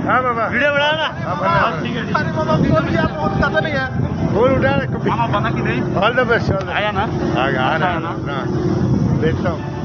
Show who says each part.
Speaker 1: हाँ बाबा
Speaker 2: वीडियो बना ना।
Speaker 1: ठीक है
Speaker 2: अरे बाबा बोल भी आप बहुत ज्यादा नहीं है।
Speaker 1: बोल उठा
Speaker 2: मामा बना कि नहीं?
Speaker 1: ऑल द बेस्ट
Speaker 2: आया ना?
Speaker 1: आ गया देखता हूँ